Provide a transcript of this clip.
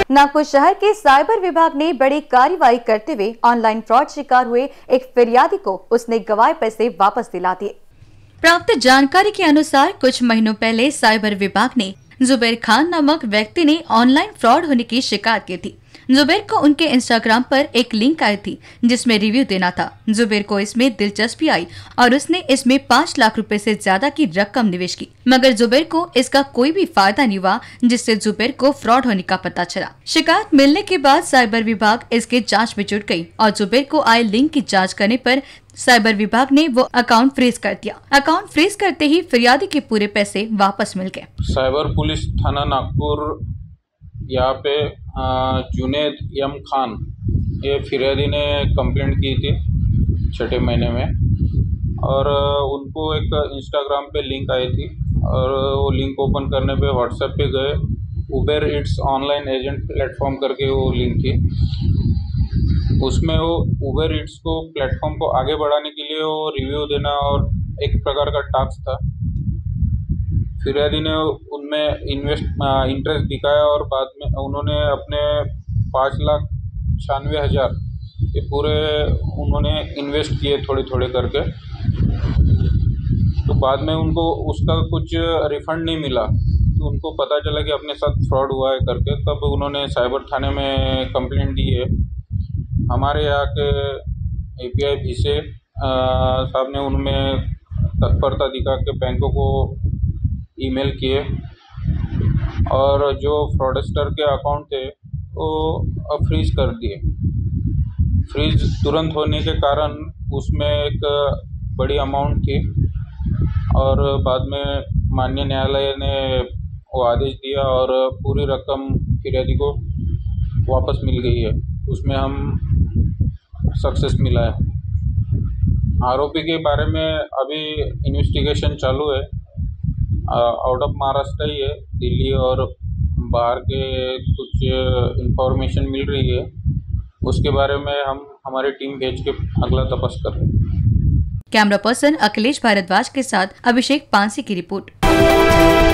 नागपुर शहर के साइबर विभाग ने बड़ी कार्रवाई करते हुए ऑनलाइन फ्रॉड शिकार हुए एक फिरियादी को उसने गंवाए पैसे वापस दिला दिए। प्राप्त जानकारी के अनुसार कुछ महीनों पहले साइबर विभाग ने जुबैर खान नामक व्यक्ति ने ऑनलाइन फ्रॉड होने की शिकायत की थी। जुबैर को उनके इंस्टाग्राम पर एक लिंक आई थी जिसमें रिव्यू देना था। जुबैर को इसमें दिलचस्पी आई और उसने इसमें 5 लाख रुपए से ज्यादा की रकम निवेश की, मगर जुबैर को इसका कोई भी फायदा नहीं हुआ, जिससे जुबैर को फ्रॉड होने का पता चला। शिकायत मिलने के बाद साइबर विभाग इसके जांच में जुट गई और जुबैर को आए लिंक की जांच करने पर साइबर विभाग ने वो अकाउंट फ्रीज कर दिया। अकाउंट फ्रीज करते ही फिरियादी के पूरे पैसे वापस मिल गए। साइबर पुलिस थाना नागपुर यहाँ पे जुनेद एम खान ये फिरियादी ने कंप्लेंट की थी 6ठे महीने में, और उनको एक इंस्टाग्राम पे लिंक आई थी और वो लिंक ओपन करने पे व्हाट्सएप पे गए। Uber it's online agent platform करके वो लिंक थी। उसमें वो उबेर इट्स को प्लेटफॉर्म को आगे बढ़ाने के लिए वो रिव्यू देना और एक प्रकार का टास्क था। फिरियादी ने उनमें इंटरेस्ट दिखाया और बाद में उन्होंने अपने 5,96,000 ये पूरे उन्होंने इन्वेस्ट किए थोड़े थोड़े करके। तो बाद में उनको उसका कुछ रिफंड नहीं मिला, तो उनको पता चला कि अपने साथ फ्रॉड हुआ है करके, तब उन्होंने साइबर थाने में कंप्लेंट दी है। हमारे यहाँ के API भिसे साहब ने उनमें तत्परता दिखा के बैंकों को ईमेल किए और जो फ्रॉडस्टर के अकाउंट थे वो फ्रीज कर दिए। फ्रीज तुरंत होने के कारण उसमें एक बड़ी अमाउंट थी और बाद में माननीय न्यायालय ने वो आदेश दिया और पूरी रकम फिरियादी को वापस मिल गई है। उसमें हम सक्सेस मिला है। आरोपी के बारे में अभी इन्वेस्टिगेशन चालू है। आउट ऑफ महाराष्ट्र ही है, दिल्ली और बाहर के कुछ इंफॉर्मेशन मिल रही है, उसके बारे में हम हमारी टीम भेज के अगला तपास कर रहे हैं। कैमरा पर्सन अखिलेश भारद्वाज के साथ अभिषेक पांसी की रिपोर्ट।